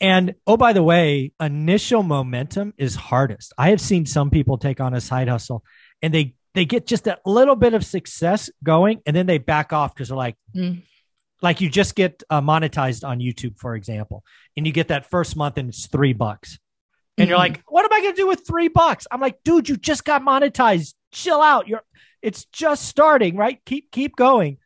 And oh, by the way, initial momentum is hardest. I have seen some people take on a side hustle and they get just a little bit of success going and then they back off because they're like you just get monetized on YouTube, for example, and you get that first month and it's $3. And you're like, what am I going to do with $3? I'm like, dude, you just got monetized. Chill out. It's just starting, right? Keep going.